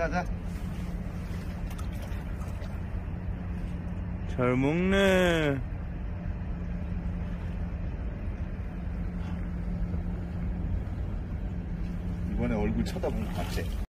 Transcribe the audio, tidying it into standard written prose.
자. 잘 먹네. 이번에 얼굴 쳐다본 거 같지?